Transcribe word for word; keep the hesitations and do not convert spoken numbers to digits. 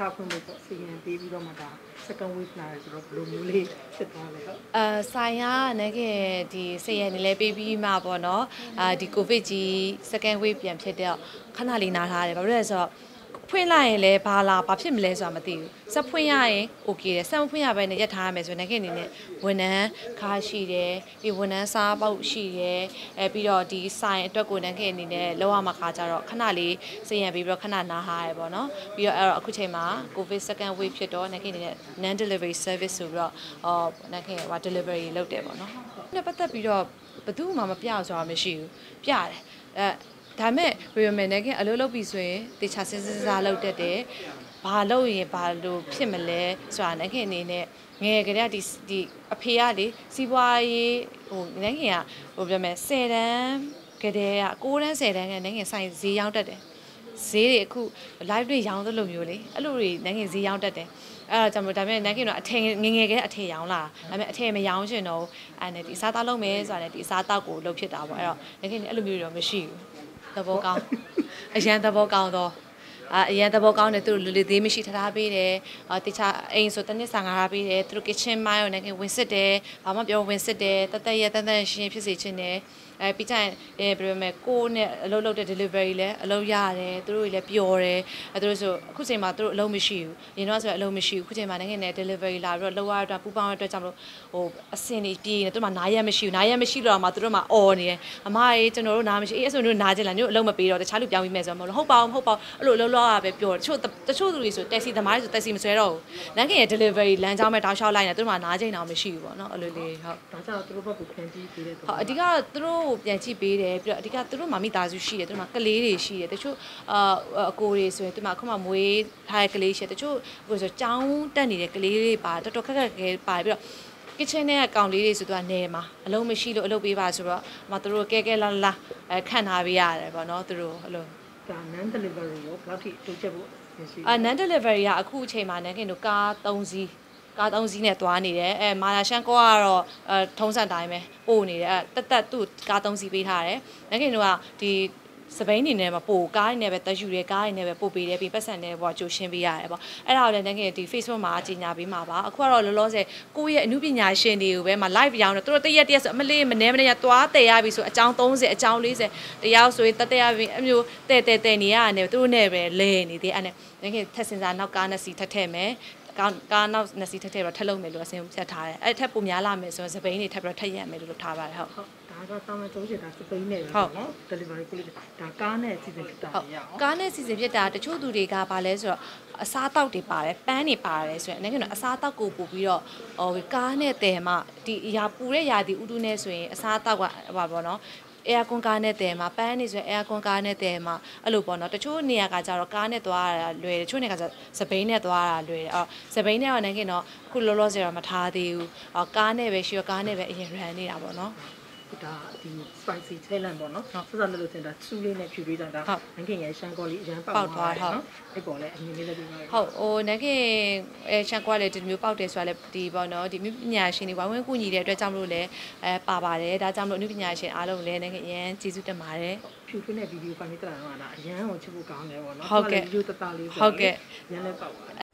စားဖွင့်လို့ပေါ့စီရင်ပေးပြီးတော့မှဒါ second wave လာတယ်ဆိုတော့ဘယ်လိုမျိုးလေးဖြစ်သွားလဲဟုတ်အဲဆိုင်ရနည်းခင်ဒီဆေးရည်နေလဲပေးပြီးမှပေါ့နော်အာဒီကိုဗစ်ကြီး second wave ပြန်ဖြစ်တော့ခဏလေးနားထားတယ်ဘာလို့လဲဆိုတော့ဖွင့်လိုက်ရင်လည်းဘာလာဘာဖြစ်မလဲဆိုတာမသိဘူးစက်ဖွင့်ရရင် okay တယ်စက်မဖွင့်ရဘဲနဲ့ရက်ထားရမယ်ဆိုရင်လည်းအနေနဲ့ဝန်ထမ်းခါရှိတယ်ပြီးဝန်ထမ်းစားပေါက်ရှိတယ်အဲပြီးတော့ဒီဆိုင်အတွက်ကိုလည်းအနေနဲ့လောက်ရမှာခါကြတော့ခဏလေးစေရန်ပြီးတော့ခဏနားထားရပေါ့နော်ပြီးတော့အဲ့တော့အခုချိန်မှာ covid second wave ဖြစ်တော့လည်းအနေနဲ့ non delivery service ဆိုပြီးတော့အော်လည်းဟို delivery လုပ်တယ်ပေါ့နော်နဲ့ပတ်သက်ပြီးတော့ဘယ်သူမှမပြဆိုတာမရှိဘူးပြတယ်အဲဒါမဲ့ဘယ်လိုမဲနဲ့ကအလုပ်လုပ်ပြီဆိုရင်တေချာစဉ်းစားလုပ်တတ်တယ်ဘာလုပ်ရင်ဘာလို့ဖြစ်မလဲဆိုတာနဲ့ခင်အနေနဲ့ငယ်ကလေးကဒီဒီအဖေကလေစီးပွားရေးဟိုနဲ့ခင်ကဟိုပြောမယ်ဆယ်တန်းကလေးကကိုးတန်းဆယ်တန်းကနဲ့ခင်ဆိုင်ဈေးရောက်တတ်တယ်ဈေးတွေအခု live တွေရောင်းသလိုမျိုးလေအဲ့လိုတွေနဲ့ခင်ဈေးရောင်းတတ်တယ်အဲ့တော့ကျွန်တော်ဒါပေမဲ့နဲ့ခင်တော့အထည်ငငယ်ကလေးအထည်ရောင်းလာဒါပေမဲ့အထည်မရောင်းချင်တော့အဲ့နဲ့ဒီစားသားလုံးမယ်ဆိုတာနဲ့ဒီစားတောက်ကိုလုပ်ဖြစ်တာပေါ့အဲ့တော့နဲ့ခင်အဲ့လိုမျိုးတော့မရှိဘူးသဘောကောင်းအရန်သဘောကောင်းတော့အာအရန်သဘောကောင်းတယ်သူတို့လူလေးသေးမရှိထားထားပေးတယ်အာတခြားအိမ်ဆိုတနစ်ဆန်ထားပေးတယ်သူတို့ kitchen မိုင်းကိုလည်းဝင်စစ်တယ်ဘာမှပြောဝင်စစ်တယ်တသက်ရတန်တန်ရှင်းဖြစ်စေချင်တယ်အဲပြီးကြရင်အဲဘယ်လိုမဲ့ကိုနဲ့အလုပ်လုပ်တဲ့ delivery လည်းအလုပ်ရတယ်သူတို့လည်းပျော်တယ်အဲသူတို့ဆိုအခုချိန်မှာသူတို့အလုပ်မရှိဘူးရင်တော့ဆိုအလုပ်မရှိဘူးအခုချိန်မှာနိုင်ငံနဲ့ delivery လာပြီးတော့လောက်ရတာပူပေါင်းရတဲ့အတွက်ကြောင့်မလို့ဟိုအစင်တွေပြေးနေသူတို့မှနားရက်မရှိဘူးနားရက်မရှိတော့မှသူတို့မှអော်နေတယ်အမအေးကျွန်တော်တို့နားမရှိအေးအဲ့ဆိုတို့နားကြလားတို့အလုပ်မပေးတော့တခြားလူပြောင်းပြီးမယ်ဆိုတော့မဟုတ်ပါဘူးမဟုတ်ပါဘူးအဲ့လိုအလုပ်လုပ်ရပဲပြောတချို့တချို့သူတွေဆိုတက်စီသမားတွေဆိုတက်စီမဆွဲတော့ဘူးလမ်းခင်ရဲ့ delivery လမ်းကြောင်းမဲ့တောင်းလျှောက်လိုက်နေသူတို့မှနားချိန်တော့မရှိဘူးပေါ့နော်အဲ့လိုလေးဟုတ်ဒါကြောင့်သူတို့ဘက်ကပြန်ကြည့်ပေးတဲ့ဟုတ်အဓိကတော့သူတို့ပြန်ကြည့်ပေးတယ်ပြီးတော့အဓိကသူတို့မှမိသားစုရှိတယ်သူတို့မှကလေးတွေရှိတယ်တချို့အာအကိုတွေဆိုရင်သူမှခုမှမွေးထားတဲ့ကလေးရှိတယ်တချို့ကိုဆိုကြောင်းတက်နေတဲ့ကလေးတွေပါတော်တော်ခက်ခက်ခဲပါပြီးတော့ kitchen နဲ့ကောင်လေးတွေဆိုတော့နေမှာအလုံးမရှိလို့အလုပ်ပေးပါဆိုတော့မသူတို့ကဲကဲလာလာအဲခန့်ထားပေးရတယ်ပေါ့နော်သူတို့အဲ့လိုဒါ non delivery ကိုဘယ်လောက်ထိတိုးချက်ဖို့ရှိအာ non delivery ကအခုအချိန်မှာနန်းခင်တို့ကားသုံးစီးကားသုံးစီးနဲ့သွားနေတယ်အဲမာလာရှန်ကောကတော့အဲထုံးစံတိုင်းပဲပို့နေတယ်အဲတက်တက်သူ့ကားသုံးစီးပေးထားတယ်နန်းခင်တို့ကဒီစပိန်နေနဲ့မပို့ကားနေနဲ့ပဲတက်ယူတယ်ကားနေနဲ့ပဲပို့ပေးတယ်ပြီးပတ်စံနဲ့ပေါ့ကြိုရှင်းပေးရတယ်ပေါ့အဲ့ဒါကိုလည်းနန်းခင်ဒီ Facebook မှာကြီးညာပေးမှာပါအခုကတော့လောလောဆယ်ကိုယ့်ရဲ့အမှုပညာရှင်တွေကိုပဲမှာ live ရောင်းတယ်သူတို့တရက်တရက်ဆိုအမလေးမနေမနေသွားတည်ရပြီဆိုအကြောင်းသုံးဆယ်အကြောင်းလေးဆယ်တရားဆိုရင်တတရပြီအမျိုးတဲ့တဲ့တဲ့နေရတယ်သူတို့နဲ့ပဲလဲနေသေးအဲ့နဲ့နန်းခင်ထက်စင်စားနောက်ကားနဲ့စီထက်ထည့်မယ်ကားကားနောက်နှစ်စီးထက်ထည့်တော့ထက်လုံးမယ်လို့အစင်ဖြတ်ထားတယ်အဲ့ထက်ပုံများလာမယ်ဆိုရင်စပိန်တွေထက်ပြီးတော့ထက်ရမယ်လို့လုပ်ထားပါတယ်ဟုတ်ဒါကတောင်းမဲ့သုံးချင်တာစပိန်နဲ့ပဲပေါ့နော် delivery ကိုဒါကားနဲ့စီစဉ်ဖြစ်တာရအောင်ကားနဲ့စီစဉ်ဖြစ်တာတချို့သူတွေကဘာလဲဆိုတော့အစားတောက်တွေပါတယ်ပန်းတွေပါတယ်ဆိုရင်အနေကတော့အစားတောက်ကိုပို့ပြီးတော့ဟိုကားနဲ့တယ်မှဒီရာပူတဲ့ရာဒီဥတုနဲ့ဆိုရင်အစားတောက်ကဟိုပါပေါ့နော်အဲကွန်ကားနဲ့တဲမှာပန်းနေဆိုရင်အဲကွန်ကားနဲ့တဲမှာအဲ့လိုပေါ့နော်တချို့နေရာကကြတော့ကားနဲ့သွားတာလွယ်တချို့နေရာကကျစပိန်နဲ့သွားတာလွယ်အော်စပိန်နဲ့ကတော့နိုင်ခင်တော့အခုလောလောဆယ်တော့မထားသေးဘူးအော်ကားနဲ့ပဲရှိရကားနဲ့ပဲအရင် run နေတာပေါ့နော်ဒါဒီ spicy challenge ပေါ့နော်ဆက်ဆက်လို့လို့တင်တာချူလေးနဲ့ဖြူပေးတာဒါနိုင်ခင်ရဲ့ရှမ်းကောလေးအရန်ပေါက်သွားတယ်နော်အဲ့ပေါ်လဲအမြင်လေးလည်းပြီးပါဟုတ်ဟိုနိုင်ခင်အဲရှမ်းကောလေးဒီမျိုးပေါက်တယ်ဆိုတာလဲဒီပေါ့နော်ဒီပညာရှင်တွေဝိုင်းဝန်းကူညီတဲ့အတွက်ကြောင့်မလို့လဲအဲပါပါတယ်ဒါကြောင့်မလို့အနုပညာရှင်အားလုံးလည်းနိုင်ခင်အရန်ကျေးဇူးတင်ပါတယ်ဖြူဖြူနဲ့ဗီဒီယိုဖိုင်လေးတက်လာတော့ဒါအရန်ကိုချစ်ဖို့ကောင်းတယ်ပေါ့နော်ဟုတ်ကဲ့ဗီဒီယိုတတလေးဆိုဟုတ်ကဲ့ရန်လည်းပေါက်ပါ